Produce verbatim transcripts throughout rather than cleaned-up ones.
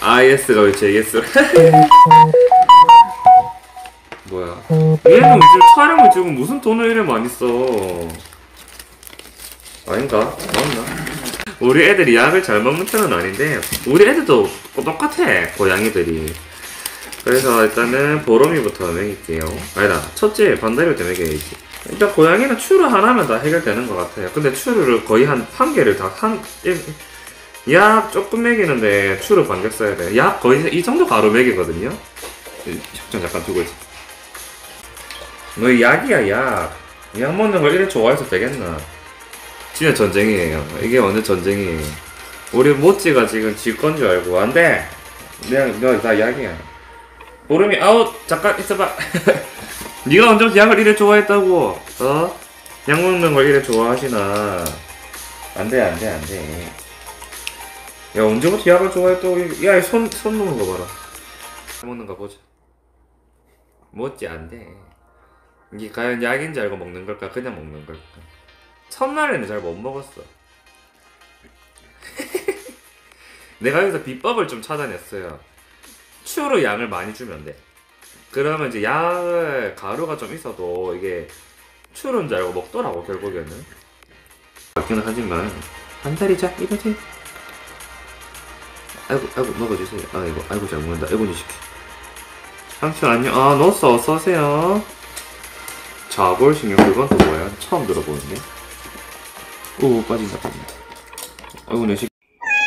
아 예스가 왜 제 예스 뭐야 얘는 지금 촬영을 지금 무슨 돈을 이래 많이 써 아닌가? 맞나? 우리 애들이 약을 잘 먹는 편은 아닌데 우리 애들도 똑같아 고양이들이. 그래서 일단은 보롬이부터 먹일게요. 아니다 첫째 반다리부터 먹여야지. 일단 고양이는 추루 하나면 다 해결되는 것 같아요. 근데 추루를 거의 한 한 개를 다 한 약 조금 먹이는데 추루 반개 써야 돼. 약 거의 이 정도 가루 먹이거든요. 혁정 잠깐 두고 있어. 너 약이야 약. 약 먹는 걸 이래 좋아해서 되겠나? 진짜 전쟁이에요. 이게 완전 전쟁이에요. 우리 모찌가 지금 질 건 줄 알고 안돼. 그냥 너 다 약이야. 보름이 아웃 잠깐 있어봐. 네가 언제 약을 이래 좋아했다고? 어? 약 먹는 걸 이래 좋아하시나? 안돼 안돼 안돼. 야 언제부터 약을 좋아했다고? 야 손 손 놓는 거 봐라. 먹는 거 보자. 모찌 안돼. 이게 과연 약인지 알고 먹는 걸까? 그냥 먹는 걸까? 첫날에는 잘 못 먹었어. 내가 여기서 비법을 좀 찾아냈어요. 추로 양을 많이 주면 돼. 그러면 이제 약을 가루가 좀 있어도 이게 추루인 줄 알고 먹더라고 결국에는. 맞기는 하지만 한 달이자 이거지. 아이고 아이고 먹어주세요. 아이고 아이고 잘 먹는다. 아이고 이 시키. 상추 안녕. 아 넣었어. 어서오세요. 자골신경 그건 또 뭐야? 처음 들어보는데. 오 빠진다 빠진다. 아이고 내 식.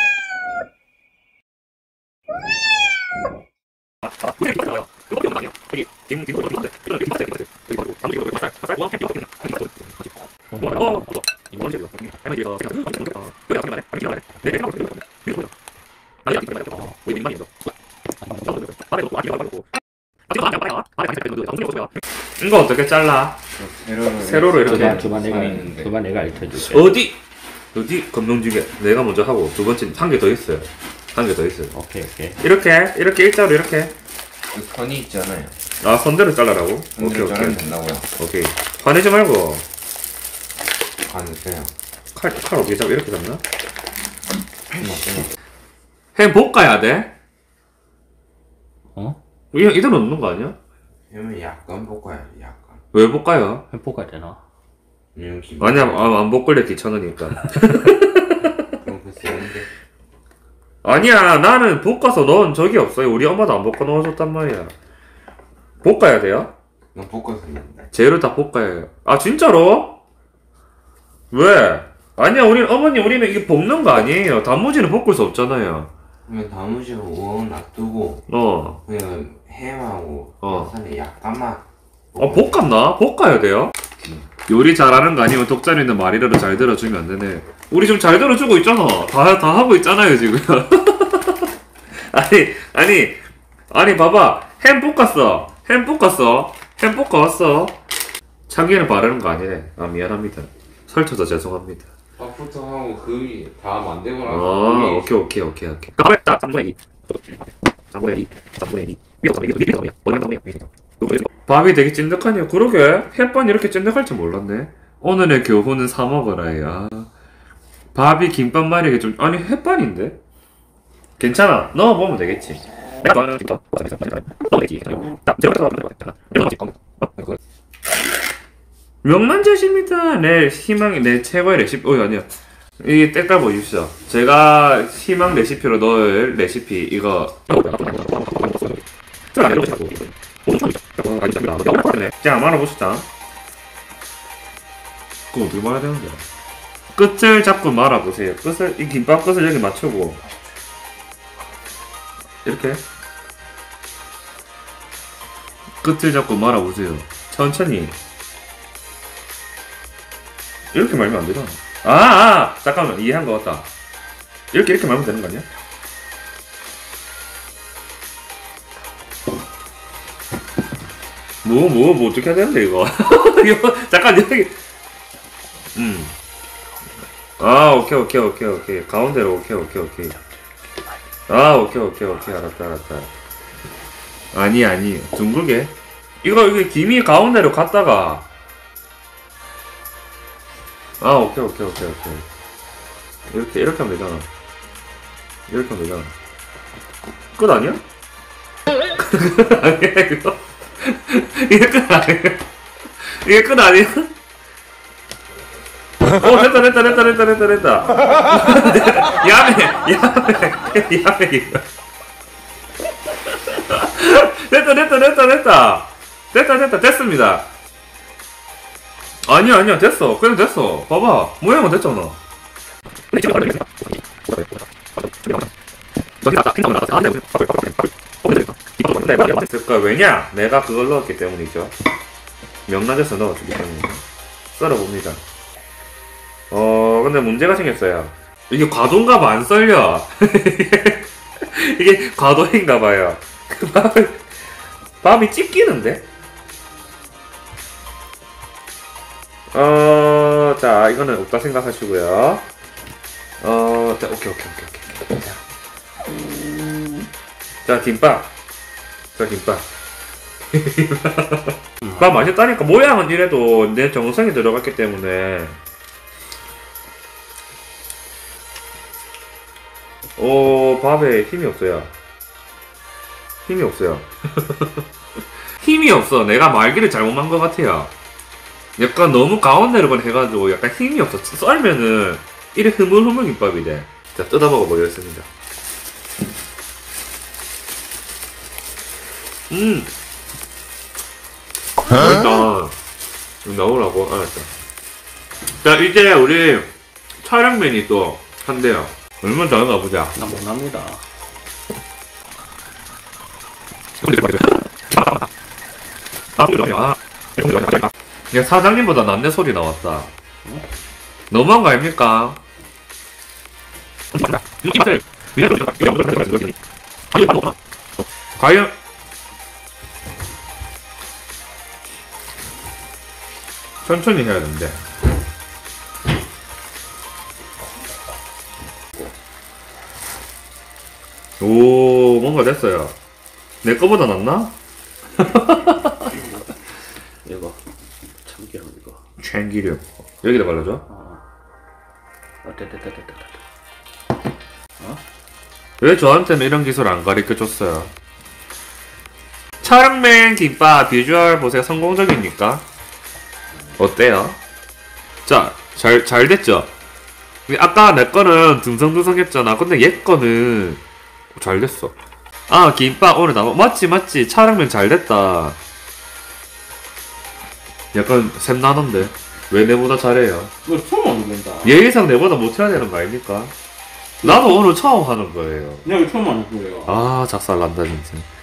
이거 어떻게 잘라? 세로로, 세로로 이렇게. 두번 내가 있는데. 두번 내가 알려줄게. 어디? 어디? 검정지게 내가 먼저 하고 두 번째 한 개 더 있어요. 한 개 더 있어요. 오케이 오케이. 이렇게 이렇게 일자로 이렇게. 그 선이 있잖아요. 아 선대로 잘라라고? 오케이 오케이 오케이. 자르면 된다고요. 오케이. 화내지 말고. 가는데요. 칼 칼 어떻게 잡? 이렇게 잡나? 햄 볶아야 돼? 어? 이거 이대로 넣는 거 아니야? 그러면 약간 볶아야지 약간. 왜 볶아요? 회포가 되나? 왜냐면 김. 아니야 아, 안 볶을래 귀찮으니까. 그럼 그 쓰는데. 아니야 나는 볶아서 넣은 적이 없어요. 우리 엄마도 안 볶아 넣어줬단 말이야. 볶아야 돼요? 넌 볶아서 있는데. 재료 다 볶아야 해요. 아 진짜로? 왜? 아니야 우리 어머니 우리는 이게 볶는 거 아니에요. 단무지는 볶을 수 없잖아요. 그러면 단무지로 우엉 놔두고 어. 그냥 햄하고 어. 파산에 약간만. 아 볶았나? 볶아야 돼요? 응. 요리 잘하는 거 아니면 독자리는 말이라도 잘 들어주면 안 되네. 우리 지금 잘 들어주고 있잖아. 다, 다 하고 있잖아요 지금. 아니 아니 아니 봐봐 햄 볶았어. 햄 볶았어. 햄 볶아왔어. 참기름 바르는 거 아니네. 아 미안합니다. 설쳐서 죄송합니다. 밥부터 하고 그 다 만들고 나서. 아 오케이 오케이 오케이 오케이. 가만있다 짬뽕이. 짬뽕이 짬뽕이. 밥이 되게 찐득하네요. 그러게 햇반이 이렇게 찐득할 줄 몰랐네. 오늘의 교훈은 사 먹어라야. 밥이 김밥 말이게 좀 아니 햇반인데? 괜찮아 넣어보면 되겠지. 명란젓입니다. 내 희망 내 최고의 레시피. 어 아니야. 이 때깔 보십시오. 제가 희망 레시피로 넣을 레시피 이거. 자 말아보시다. 그거 어떻게 말아야 되는데? 끝을 잡고 말아보세요. 끝을 이 김밥 끝을 여기 맞추고 이렇게 끝을 잡고 말아보세요. 천천히 이렇게 말면 안 되잖아. 아, 아 잠깐만 이해한 것 같다. 이렇게 이렇게 말면 되는 거 아니야? 뭐, 뭐, 뭐, 어떻게 해야 되는데, 이거? 이거, 잠깐, 여기. 음. 아, 오케이, 오케이, 오케이, 오케이. 가운데로, 오케이, 오케이, 오케이. 아, 오케이, 오케이, 오케이. 알았다, 알았다. 아니, 아니. 둥글게. 이거, 이게 김이 가운데로 갔다가. 아, 오케이, 오케이, 오케이, 오케이. 이렇게, 이렇게 하면 되잖아. 이렇게 하면 되잖아. 끝 아니야? 끝 아니야 이거? 이게 끝 아니야? 이게 끝 아니야? 어 됐다 됐다 됐다 됐다 됐다 됐다. 야매 야매 야매 이거. 됐다 됐다 됐다 됐다 됐다 됐다 됐습니다. 아니야 아니야 됐어 그냥 됐어. 봐봐 모양은 됐잖아. 그러니까 왜냐? 내가 그걸 넣었기 때문이죠. 명란젓을 넣어주기 때문에 썰어봅니다. 어 근데 문제가 생겼어요. 이게 과도인가봐. 안 썰려. 이게 과도인가봐요. 밥이, 밥이 찢기는데? 어, 자, 이거는 없다 생각하시고요. 어, 자, 오케이, 오케이, 오케이, 오케이. 자, 자 김밥. 자, 김밥. 밥 맛있다니까. 모양은 이래도 내 정성이 들어갔기 때문에. 오, 밥에 힘이 없어요. 힘이 없어요. 힘이 없어. 내가 말기를 잘못한 것 같아요. 약간 너무 가운데로 해가지고 약간 힘이 없어. 썰면은 이래 흐물흐물 김밥이 돼. 자, 뜯어먹어 보겠습니다. 음! 맛있다. 이거 나오라고? 알았어. 자, 이제 우리 촬영맨이 또 한대요. 얼마나 잘한가 보자. 나 못합니다. 야, 사장님보다 낫네 소리 나왔다. 너무한 거 아닙니까? 과연 천천히 해야 되는데. 오, 뭔가 됐어요. 내 거보다 낫나? 이거 참기름 이거. 참기름 여기다 발라줘. 어. 어, 됐다 됐다 됐다 됐다. 왜 저한테는 이런 기술 안 가르쳐줬어요? 촬영맨 김밥 비주얼 보세요. 성공적입니까? 어때요? 자, 잘, 잘 됐죠? 아까 내 거는 듬성듬성했잖아. 근데 얘 거는 잘 됐어. 아, 김밥 오늘 나와. 맞지, 맞지. 촬영맨 잘 됐다. 약간 샘나던데. 왜 내보다 잘해요? 이거 처음 하는 건다. 예의상 내보다 못해야 되는 거 아닙니까? 나도 오늘 처음 하는 거예요. 내가 처음 하는 거예요. 아, 작살난다, 진짜.